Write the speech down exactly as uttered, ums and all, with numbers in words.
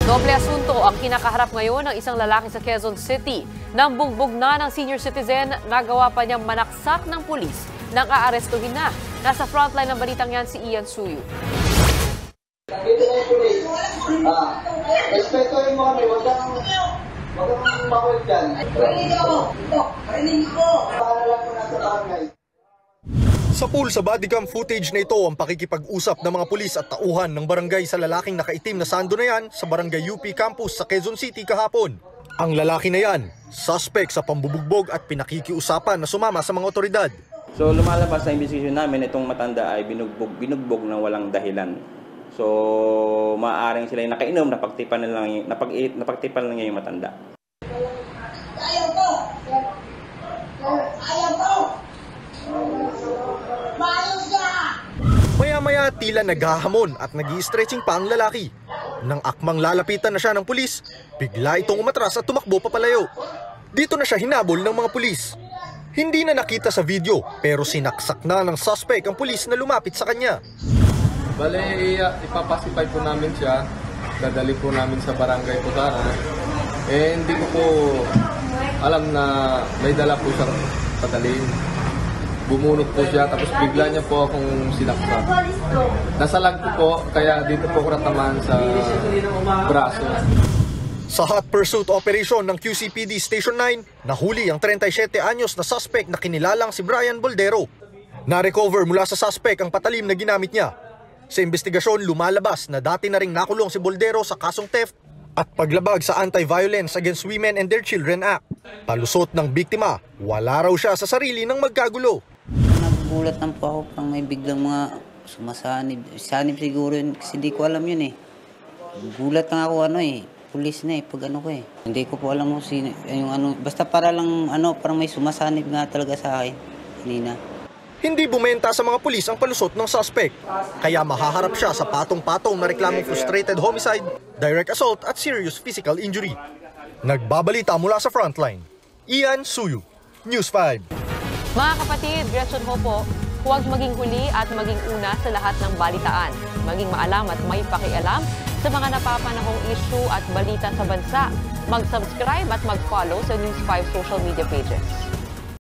Doble asunto ang kinakaharap ngayon ng isang lalaki sa Quezon City. Nang bugbog na ng senior citizen, nagawa pa niyang manaksak ng pulis nang aarestuhin na. Nasa frontline ng balitang yan si Ian Suyu. Ah, respetuhin mo kami, wag kang wag kang bawal dyan. Parinig ako! Parinig ko! Para lang mo nasa barangay. Sa pool sa bodycam footage na ito ang pakikipag-usap ng mga pulis at tauhan ng barangay sa lalaking nakaitim na sando na yan sa barangay U P campus sa Quezon City kahapon. Ang lalaki na yan, suspect sa pambubugbog at pinakikiusapan na sumama sa mga otoridad. So lumalabas sa investigation namin itong matanda ay binugbog, binugbog ng walang dahilan. So maaaring sila yung nakainom, napagtipan na lang, napag, napagtipan lang niya yung matanda. Ayaw ko! Ayaw ko! Maya-maya tila naghahamon at nag-i-stretching pa ang lalaki. Nang akmang lalapitan na siya ng pulis, bigla itong umatras at tumakbo papalayo. Dito na siya hinabol ng mga pulis. Hindi na nakita sa video pero sinaksak na ng suspect ang pulis na lumapit sa kanya. Bale, ipapasipay po namin siya. Dadali po namin sa barangay Putara. Eh, hindi ko po alam na may dala po siyang padalhin. Bumunot po siya, tapos bigla niya po akong sinaksak. Nasalag ko po, kaya dito po ako natamaan sa braso. Sa hot pursuit operation ng Q C P D Station nine, nahuli ang thirty-seven anyos na suspect na kinilalang si Brian Boldero. Na-recover mula sa suspect ang patalim na ginamit niya. Sa investigasyon, lumalabas na dati na ring nakulong si Boldero sa kasong theft at paglabag sa Anti-Violence Against Women and Their Children Act. Palusot ng biktima, wala raw siya sa sarili ng magkagulo. Nagulat lang po ako pang may biglang mga sumasanib. Sanib siguro yun kasi di ko alam yun eh. Gulat lang ako ano eh. Pulis na eh pag ano ko eh. Hindi ko po alam kung sino yung ano. Basta para lang ano parang may sumasanib nga talaga sa akin. Kanina. Hindi bumenta sa mga pulis ang palusot ng suspect. Kaya mahaharap siya sa patong-patong na reklamong frustrated homicide, direct assault at serious physical injury. Nagbabalita mula sa frontline. Ian Suyu, News five. Mga kapatid, Gretchen ho po, huwag maging huli at maging una sa lahat ng balitaan. Maging maalam at may pakialam sa mga napapanahong issue at balita sa bansa. Mag-subscribe at mag-follow sa News five social media pages.